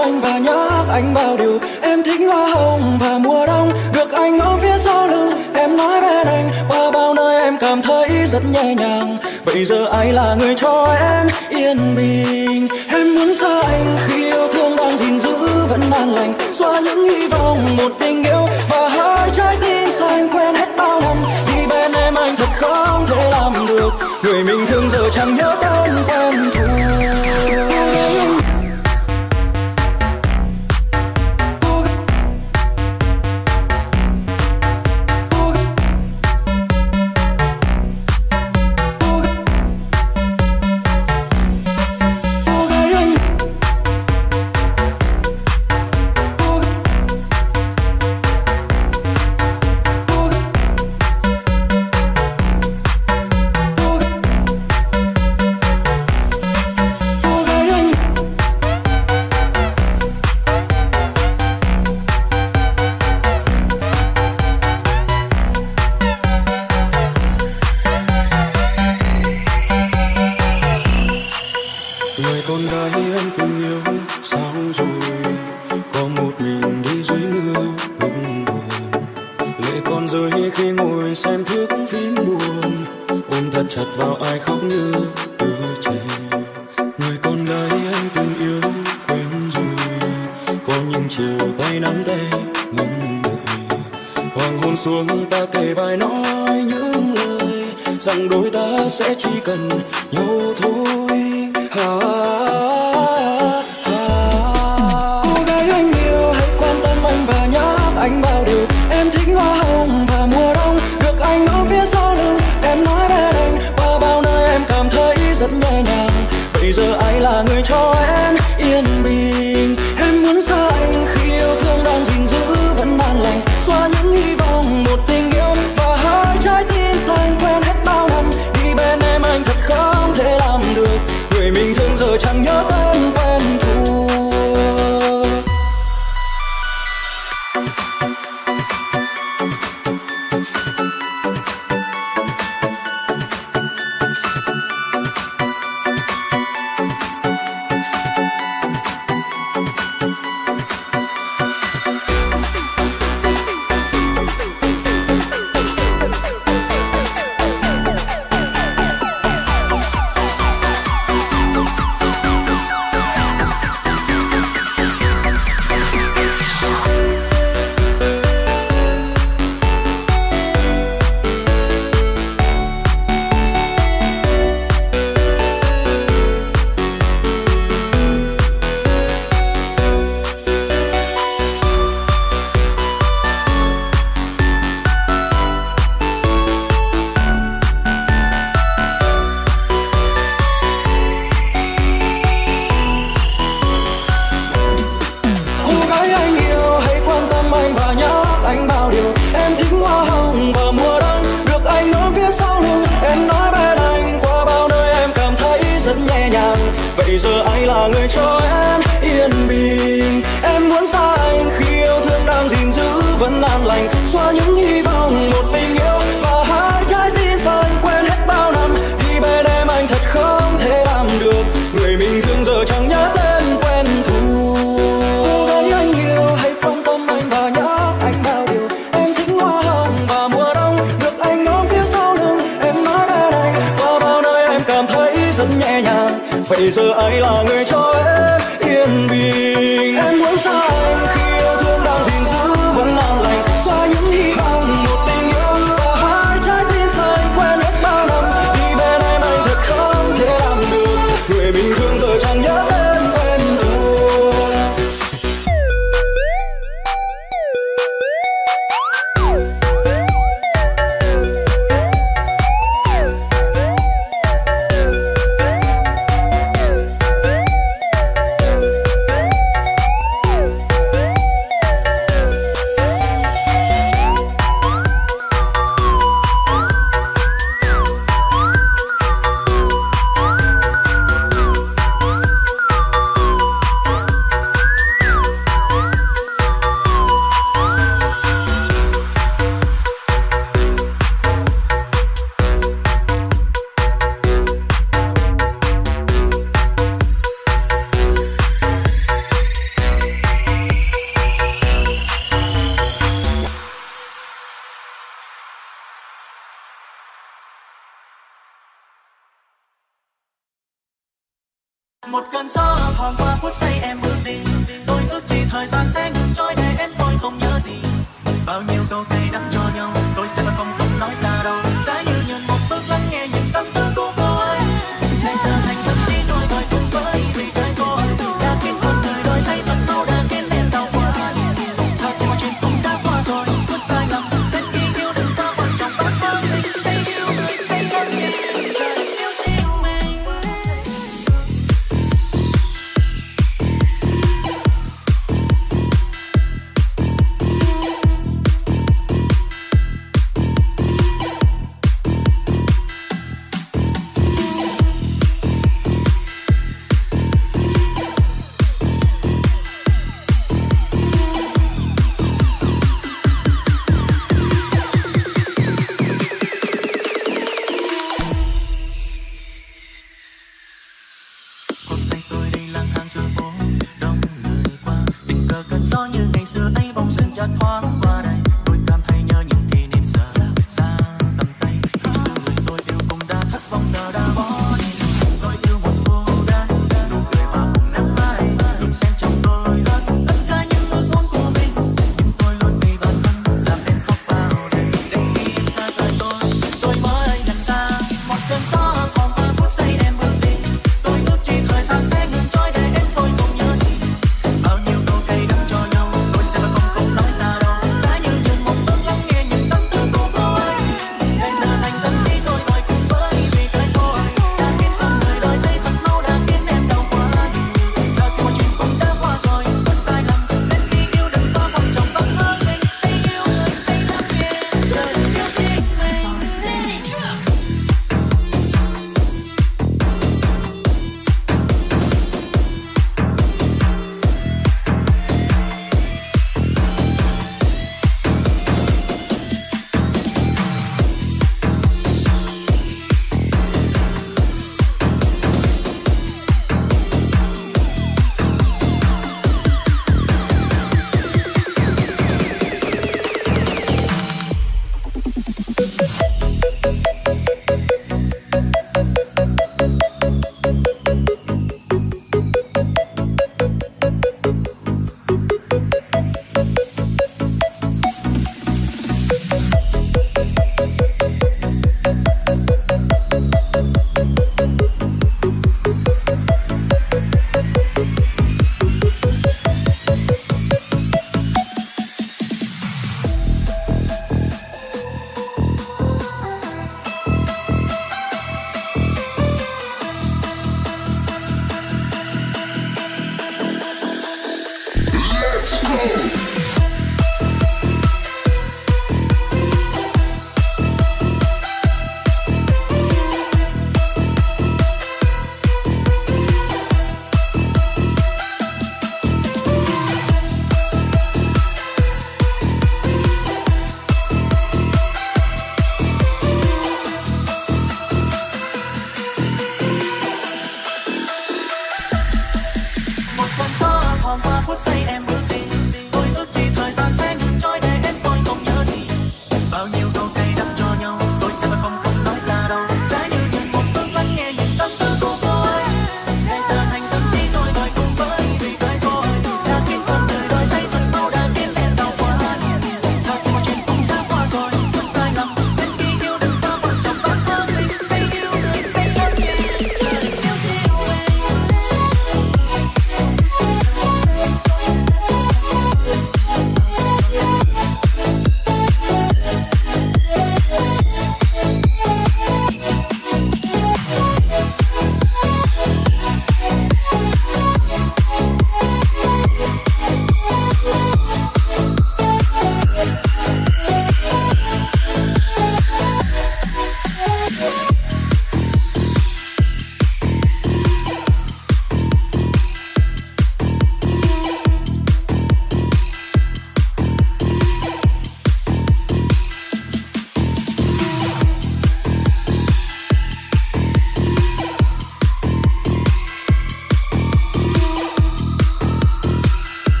anh và nhắc anh bao điều. Em thích hoa hồng và mùa đông, được anh ôm phía sau lưng. Em nói bên anh qua bao nơi em cảm thấy rất nhẹ nhàng. Vậy giờ ai là người cho em yên bình? Em muốn xa anh khi yêu thương đang gìn giữ vẫn an lành, xóa những hy vọng một tình yêu và hai trái tim xanh quen hết bao năm. Đi bên em anh thật không thể làm được, người mình thương giờ chẳng nhớ tên quen thuộc. Vậy giờ ai là người cho em yên bình? Em muốn xa anh khi yêu thương đang gìn giữ vẫn an lành, xóa những hy vọng một tình yêu và hai trái tim xanh quen hết bao năm. Đi bên em anh thật không thể làm được, người mình thương giờ chẳng nhớ tên quen thuộc. Cô gái anh yêu hãy quan tâm anh và nhớ anh bao điều. Em thích hoa hồng và mùa đông, được anh ôm phía sau lưng. Em nói bên anh qua bao nơi em cảm thấy rất nhẹ nhàng. Vậy giờ ai là người cho em yên bình? Em muốn xa anh khi yêu thương đang gìn giữ vẫn an lành, xóa những hy vọng một tình yêu và hai trái tim xanh quen hết bao năm. Đi bên em anh thật không thể làm được, người bình thường giờ chẳng nhớ tên quen thuộc. Một cơn gió thoảng qua phút giây em bước đi, tôi ước gì thời gian sẽ ngừng trôi để em thôi không nhớ gì. Bao nhiêu câu cay đắng cho nhau, tôi sẽ không nói ra đâu. Giá như nhường một bước lắng nghe những tâm tư của cô ấy. Nay giờ thành tâm đi rồi đòi cùng với vì cái cô đã khiến con người đôi thấy vẫn mau đã khiến em đau quá. Giờ thì mọi chuyện cũng đã qua rồi, phút sai lầm đến khi yêu đừng có quan trọng bắt đầu tình tay yêu tay lắng nghe giờ em yêu riêng mình. Hôm nay tôi đi lang thang giữa phố đông người qua, tình cờ cơn gió như ngày xưa ấy bỗng dưng chợt thoáng qua đây. Tôi cảm thấy nhớ những kỷ niệm giờ xa tầm tay, khi xưa người tôi yêu cũng đã thất vọng giờ đã bỏ đi. Tôi yêu một cô gái nụ cười hoa cùng nắng mai, luôn xen trong tôi hết tất cả những ước muốn của mình. Nhưng tôi luôn vì bản thân làm em khóc vào đây. Đến khi em xa rời tôi mới nhận ra một cơn gió thoảng qua phút giây em bước đi. Tôi ước chỉ thời gian sẽ ngừng trôi để em thôi không nhớ gì. Bao nhiêu câu cay đắng cho nhau, tôi sẽ không nói ra đâu. Giá như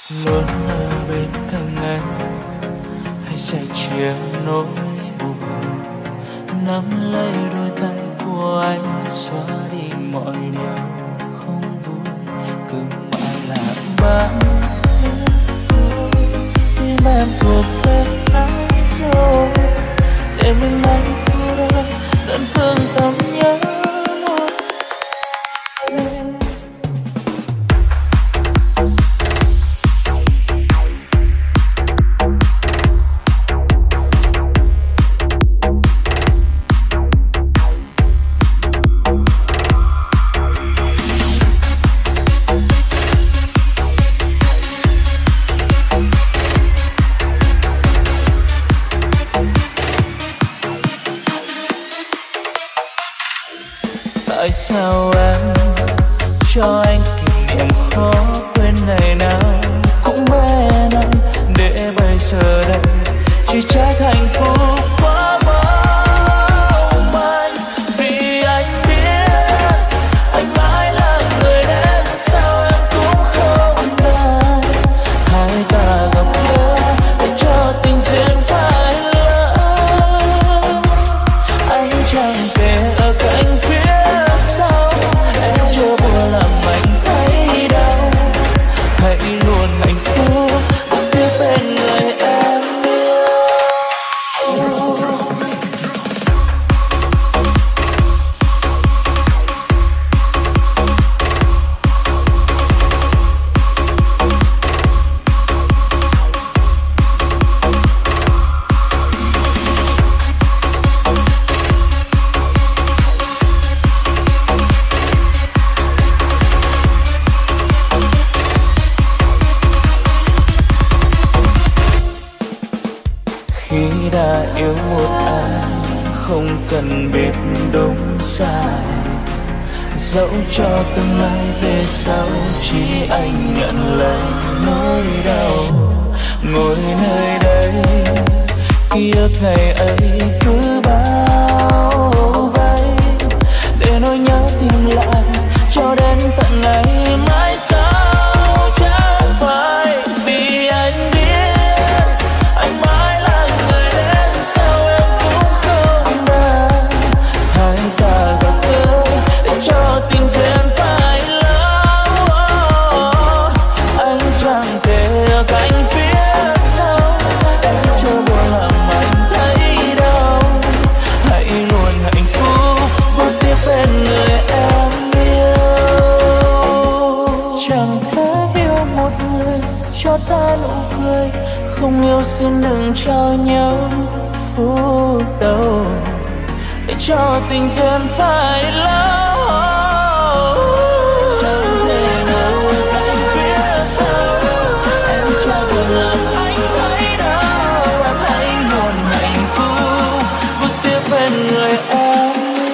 luôn ở bên cạnh anh, hãy sẻ chia nỗi buồn, nắm lấy đôi tay của anh, xóa đi mọi điều không vui, cứ mãi là bạn tim em thuộc về ai rồi, để mình anh cô đơn đơn phương tâm nhớ. Tại sao em cho anh kỷ niệm khó quên ngày nào cũng bên anh, để bây giờ đây chỉ trách hạnh phúc quá mong manh. Vì anh biết anh mãi là người đến, sao em cũng không ngờ hai ta gặp gỡ để cho tình duyên phải lỡ. Anh chẳng thể ở cạnh phía yêu một ai không cần biết đúng sai, dẫu cho tương lai về sau chỉ anh nhận lấy nỗi đau. Ngồi nơi đây ký ức ngày ấy cứ bao vây, để nỗi nhớ tìm lại cho đến tận ngày mai sau. Chẳng phải vì anh biết anh mãi là người đến, sao em cũng không đợi hai ta gặp gỡ để cho tình duyên phải lâu. Anh chẳng thể ở cạnh phía sau, em chưa buồn làm anh thấy đau. Hãy luôn hạnh phúc bước tiếp bên người em yêu. Chẳng thể yêu một người cho ta nụ cười, không yêu xin đừng cho nhau phút đầu, để cho tình duyên phải lâu. Chẳng thể nào ở cạnh phía sau, em cho buồn làm anh thấy đau. Em hãy luôn hạnh phúc bước tiếp bên người em.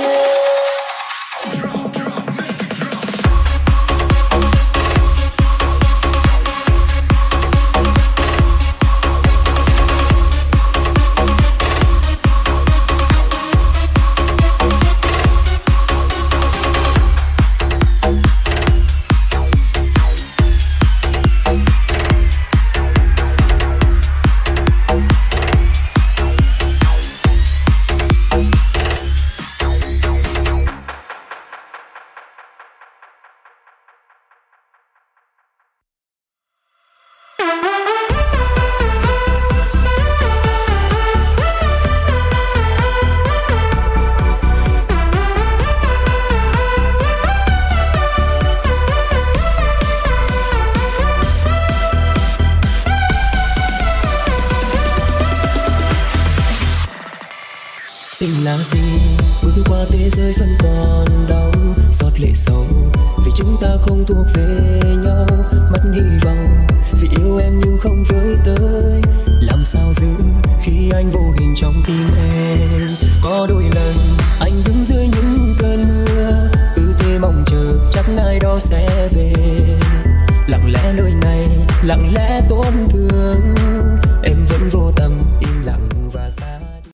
Tình là gì bước qua thế giới vẫn còn đau, giọt lệ sâu vì chúng ta không thuộc về nhau. Mất hy vọng vì yêu em nhưng không với tới, làm sao giữ khi anh vô hình trong tim em. Có đôi lần anh đứng dưới những cơn mưa, cứ thế mong chờ chắc ngày đó sẽ về. Lặng lẽ nơi này lặng lẽ tổn thương, em vẫn vô